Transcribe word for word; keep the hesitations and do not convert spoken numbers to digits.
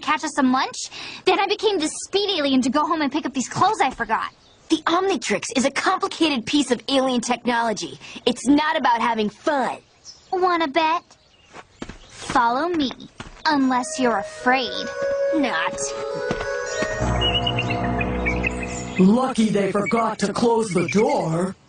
catch us some lunch. Then I became this speed alien to go home and pick up these clothes I forgot. The Omnitrix is a complicated piece of alien technology. It's not about having fun. Wanna bet? Follow me, unless you're afraid. Not. Lucky they forgot to close the door.